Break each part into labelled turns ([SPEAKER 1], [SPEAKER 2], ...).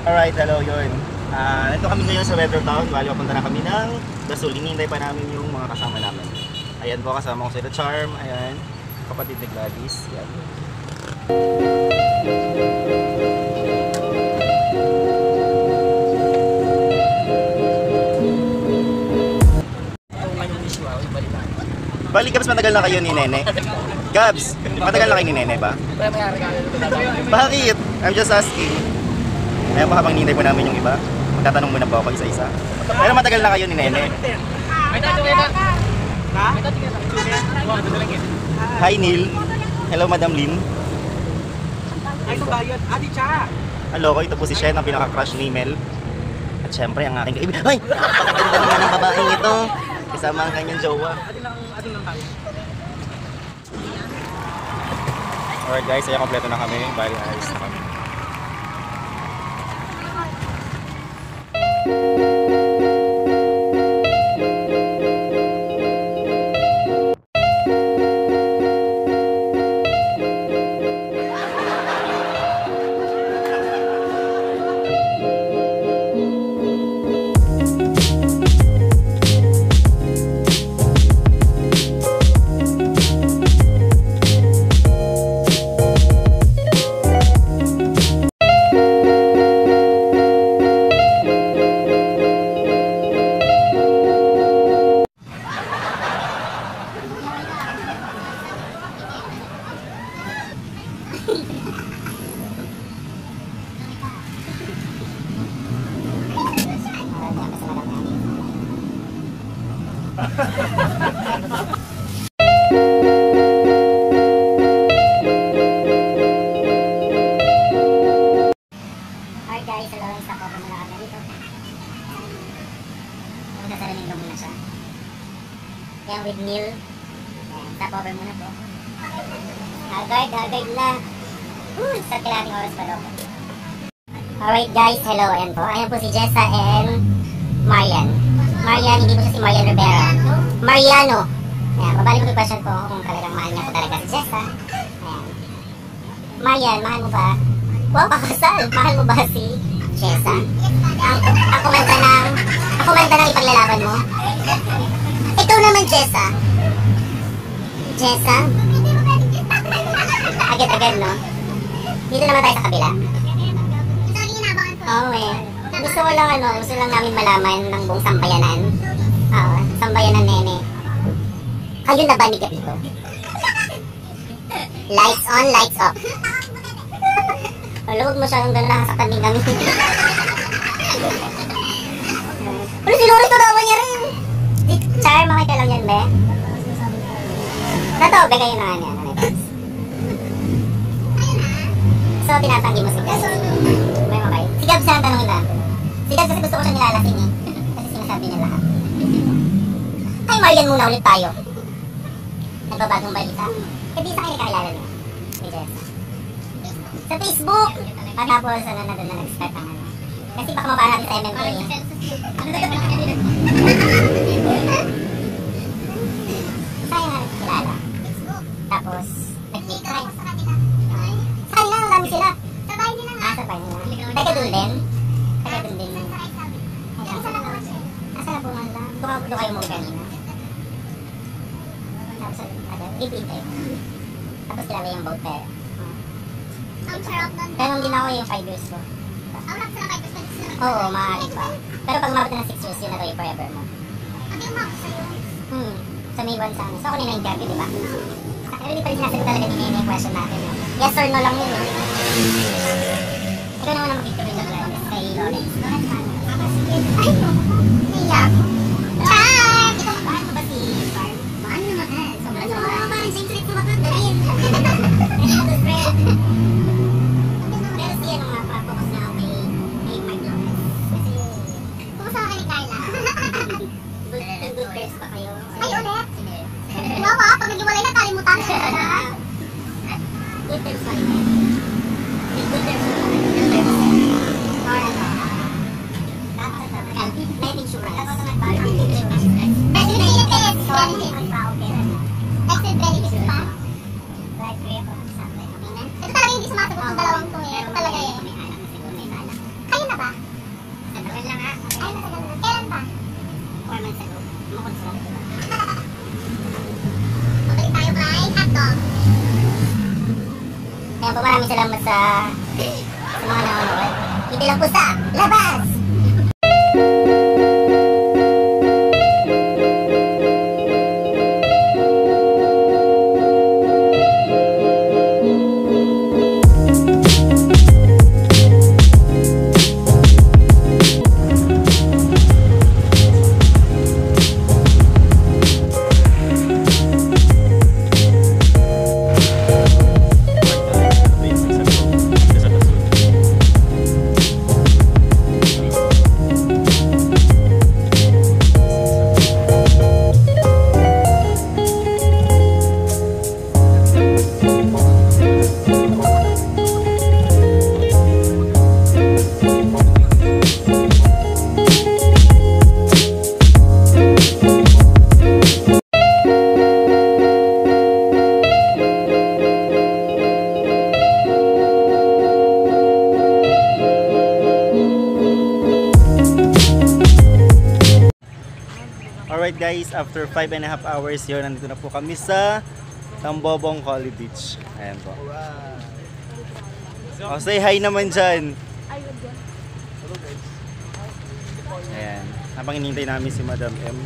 [SPEAKER 1] Alright, hello, yun. Ito kami ngayon sa Weathertown. Bali, papunta na kami ng Dasul. Hinihintay pa namin yung mga kasama namin. Ayan po, kasama ko sa Charm. Ayan, kapatid ni Gladys. Ayan. Bali, Gabs, matagal na kayo ni Nene? Gabs, matagal na kayo ni Nene ba? Bakit? I'm just asking. Ayan po, habang nintay po namin yung iba, magtatanong muna po ako isa-isa. Pero matagal na kayo ni Nene. Hi, Neil. Hello, Madam Lynn.
[SPEAKER 2] Ay, bayad. Adi Cha.
[SPEAKER 1] Hello, ito po si Shen, ang pinaka-crush ni Mel. At syempre, ang aking kaibigan. Ay! Napakaganda naman ng babaeng ito. Kasama ang kanyang jowa.
[SPEAKER 2] Adi lang tayo.
[SPEAKER 1] Alright guys, ayan, kompleto na kami. Bali, ayos na kami.
[SPEAKER 3] Alright guys, hello, stop over muna kami dito. Magkasalamin lang muna siya. Yan with Neil. Stop over muna po. Hagard na. Sa kailangang oras pa daw. Alright guys, hello, ayan po. Ayan po si Jessa and Marian. Marian, hindi po siya si Marian Rivera. Mariano. Ayan, babalik ko yung question po kung talagang mahal niya po talaga si Jessa. Ayan. Marian, mahal mo ba? Wow, kakasal. Mahal mo ba si Jessa? Ako man ng ipaglalaban mo. Ikaw naman, Jessa. Jessa? Agad-agad, no? Dito naman tayo sa kabila. Oo eh. Gusto lang namin malaman ng buong sambayanan. Oo, sambayanan Nene. Kayo na ba ni Gapito? Lights on, lights off. Huwag mo siya yung gano'n, nakasaktan din kami. Ano si Lori, turawa niya rin. Char, makita lang yan, be. Nato, be, kayo na nga niya. So, tinatanggi mo si Gabs. May okay. Si Gabs na ang tanongin na. Si Gabs kasi gusto ko siya nilalasing eh. Kasi sinasabi niya lahat. Ay, Marian muna ulit tayo. Nagbabagong balita. Hindi sa kayo nakakilala niya. Ni Jessa. Sa Facebook! Tapos, na doon na nag-start ang ano. Kasi baka mabaan natin sa MMK eh. Sayang nga nakikilala. Tapos, nag-meet tayo. Saan lang, dami sila. Sa bahay nila. Sa bahay nila. Taga doon din. Asa na po nga lang. Doon kayo mo kanina. Tapos, repeat eh. Tapos kilala yung boat pero. Ang sarap nun. Pero hindi na ako yung 5 years ko. Ang sarap na 5 years ko? Oo, maaari pa. Pero pag umabot na ng 6 years, yun na to yung forever mo. Ano yung umabot sa'yo? Sa May 1 sana. So ako na na-interview, di ba? Pero hindi pa rin sinasagot talaga ni Nene yung question natin. Yes or no lang yun. Ikaw naman ang makikita rin ng kay Lawrence. Ay, naiyak. Char! Ikaw, mahal mo ba si Barb? Mahal naman. Sobrang parang same street na matanda rin. Pero siya nung napapokus na ako kay Mark Lopez. Kasi, pumus ako kay Carla. Good girls pa kayo. Ay, ulit? Wow, pag nag-iwalay na, kalimutan. Good girls pa rin. Good girls pa rin. Life insurance. Exit benefits pa? Ito talaga hindi sumama Maraming salamat sa mga nanonood. Hindi lang po sa labas!
[SPEAKER 1] Alright guys, after 5.5 hours yun, nandito na po kami sa Tambobong Collie Beach. Ayan po. Oh, say hi naman dyan. Ayan. Habang hinihintay namin si Madam M.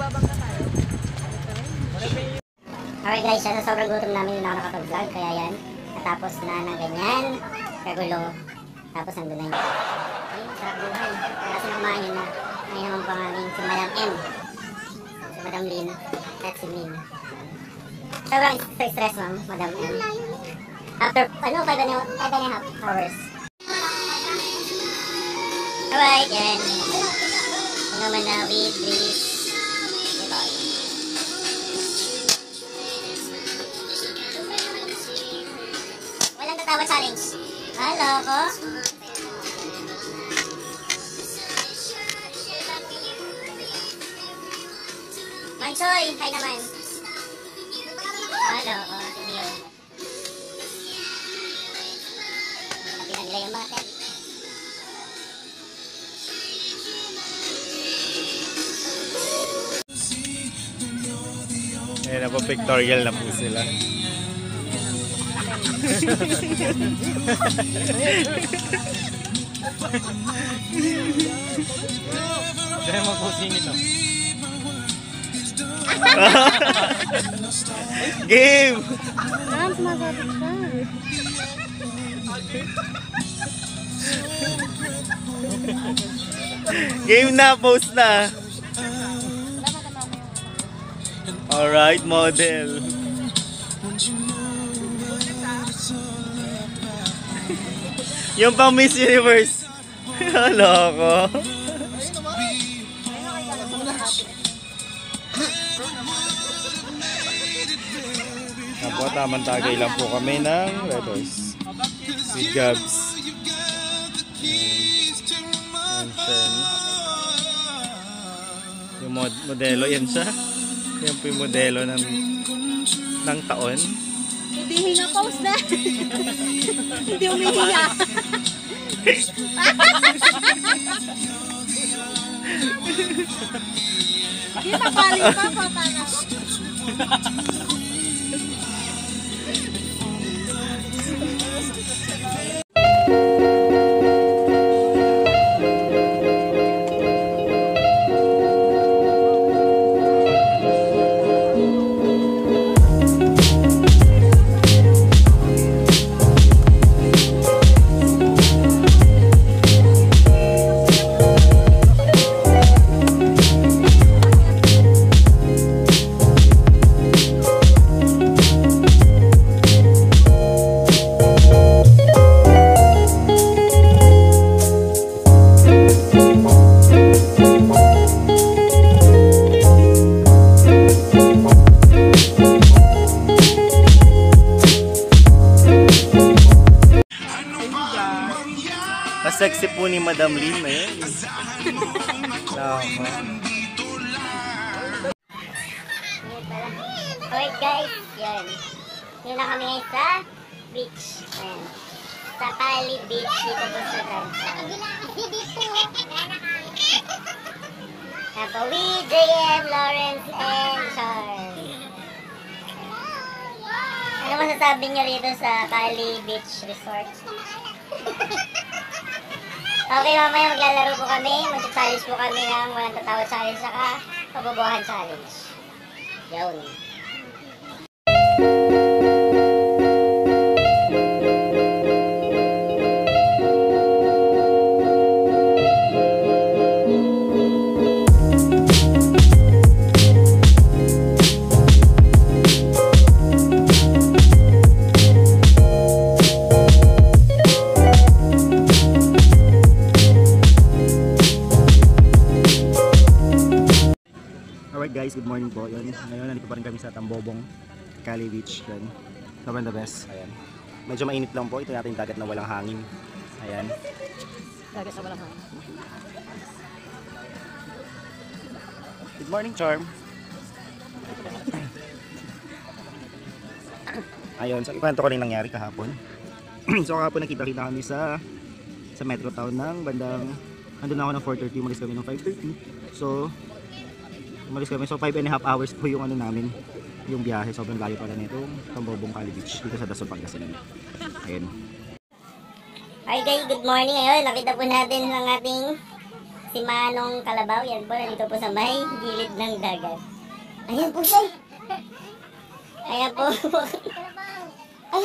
[SPEAKER 3] Alright guys, sa sobrang gutom namin na nakakapag-vlog, kaya yan. Natapos na ng ganyan, kagulo. Tapos nandun na yun. Ayun, sarap buhay. Kasi nakumain yun na. Ngayon naman po ang aming si Madam M. Si Madam Lynn at si Min. Sobrang stress ma'am, Madam M. After, 5.5 hours. Alright, yan. Ito naman na with this. Ito. Walang tatawa challenge. Hello ko. Manchoy, hi naman. Hello ko. Sige. Kapila nila yung mga tent.
[SPEAKER 1] Ayan na po, pictorial na po sila.
[SPEAKER 2] Kaya mag-posing ito.
[SPEAKER 1] Game!
[SPEAKER 4] Sumasagot ka.
[SPEAKER 1] Game na, post na. Alright, model. Yung pang Miss Universe. Loko. Apo, tamang tagay lang po kami ng letters. Si Gabs. And Shen. Yung modelo, yan siya. Yan po yung modelo ng taon.
[SPEAKER 4] Hindi hinga pause na. Hindi umihinga. Hindi mabalik pa, patana.
[SPEAKER 1] Sexy po ni Madam Lynn na yun.
[SPEAKER 3] Alright guys, yan. Yun na kami ngayon sa beach. Ayan. Sa Cali Beach dito po sa Transal. Apo, with JM, Lawrence, and Charles. Ano masasabi niyo rito sa Cali Beach Resort? Okay, mamaya maglalaro po kami. Mag-challenge po kami ng walang tatawa challenge saka pabubuhan challenge. Yun.
[SPEAKER 1] Alright guys, good morning po. Yun. Ngayon nandito pa rin kami sa Tambobong, Cali Beach. Yan. Sobrang the best. Ayan. Medyo mainit lang po. Ito natin yung dagat na walang hangin. Ayan.
[SPEAKER 4] Dagat sa walang hangin.
[SPEAKER 1] Good morning, Charm. Ayun, so ikwento ko rin nangyari kahapon. So kahapon nakita-kita kami sa Metro Town ng bandang andun ako ng 4:30, umalis kami ng 5:30. So umalis kami, so 5.5 hours po yung ano namin, yung biyahe. Sobrang layo pala nito, Tambobong, Cali Beach, dito sa Dasol, Pangasinan. Ayun.
[SPEAKER 3] Hi guys, good morning. Ayun, nakita po natin ang ating si Manong Kalabaw. Yan po, nandito po sa may gilid ng dagat. Ayan po siya. Ayan po. Ay.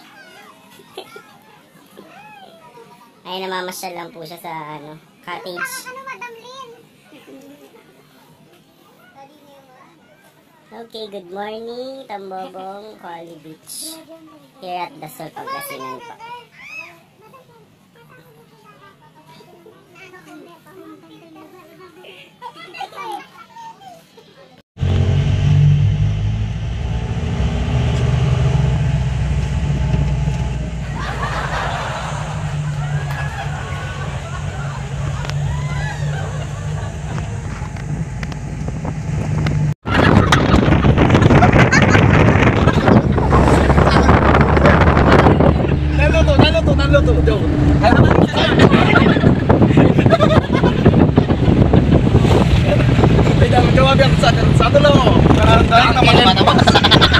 [SPEAKER 3] Ay, namamasyal lang po siya sa ano, cottage. Okay, good morning, Tambobong, Cali Beach. Here at Dasol, Pangasinan po.
[SPEAKER 2] Jawab yang satu loh. Karena naman